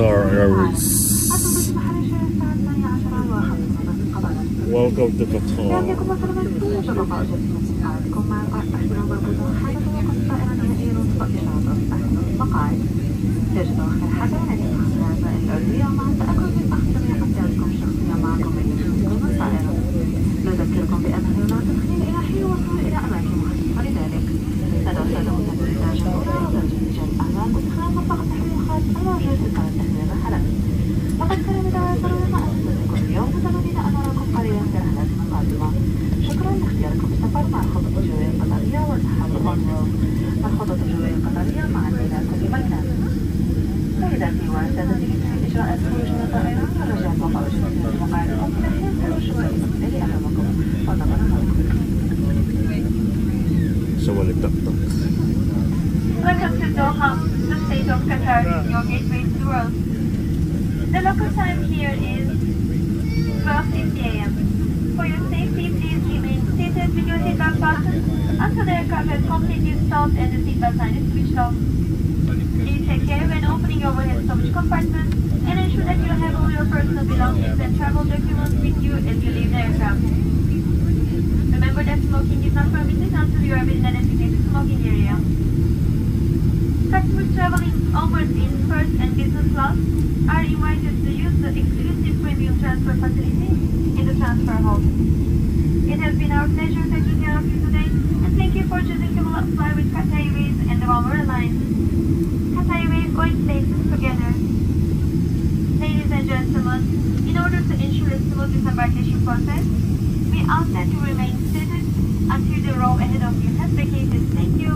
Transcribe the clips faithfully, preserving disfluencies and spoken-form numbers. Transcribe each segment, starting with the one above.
Qatar Airways. Welcome to Qatar. نذكركم بأنه لا تدخين إلى حين وصول إلى أماكن مخصصة لذلك. ندعو السادة المسافرين الأولى وترجمة رجال الأعمال وإدخال مطبخ التحليقات الموجود في قناة تحليل الرحلات. لقد كان بداية ضرورة أسستكم اليوم متمنين أن نراكم قريبا في رحلاتنا القادمة. شكرا لاختياركم السفر مع الخطط الجوية القطرية والتحلق أونيو. الخطط الجوية القطرية معنا إلى كل مكان. سيداتي وسادتي في إجراءات خروج من الطائرة الرجاء وقع جميع المقاعد الممكنة والشباب المقبل أمامكم. شو اللي بتقطع؟ Welcome to Doha, the state of Qatar, your gateway to the world. The local time here is twelve fifty a m For your safety, please remain seated with your seatbelt fastened until the aircraft has completely stopped and the seatbelt sign is switched off. Please take care when opening your overhead storage compartment and ensure that you have all your personal belongings and travel documents with you as you leave the aircraft. Remember that smoking is not permitted until you are within a designated smoking area. Customers traveling onwards in first and business class are invited to use the exclusive premium transfer facility in the transfer hall. It has been our pleasure taking care of you today, and thank you for choosing to fly with Qatar Airways and the One World Alliance. Qatar Airways going places together. Ladies and gentlemen, in order to ensure a smooth disembarkation process, we ask that you remain seated until the row ahead of you has vacated. Thank you.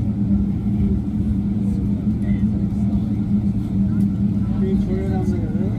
Green Toyota, I'm gonna